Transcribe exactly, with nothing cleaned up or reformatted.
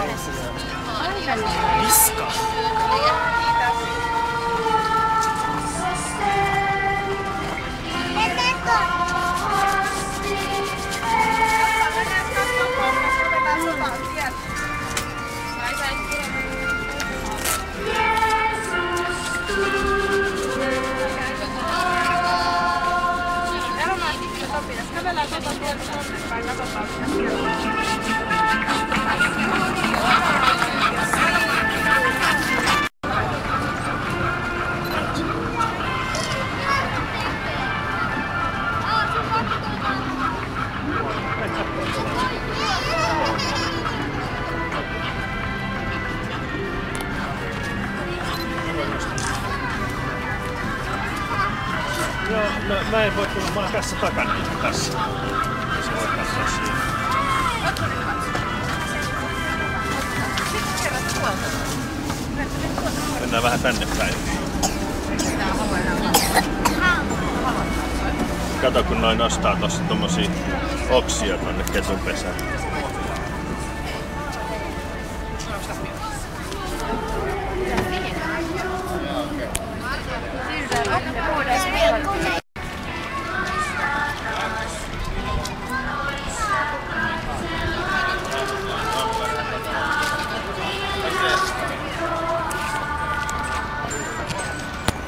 Liska. Kävellään tuota tietä tonnepäin, katsotaan mitä siellä on. Joo, no, mä en voi tulla, mä oon tässä takana ihan tässä. Se voi katsoa siinä. Mennään vähän tänne päin. Kato kun noin nostaa tossa tommosia oksia tonne ketunpesään.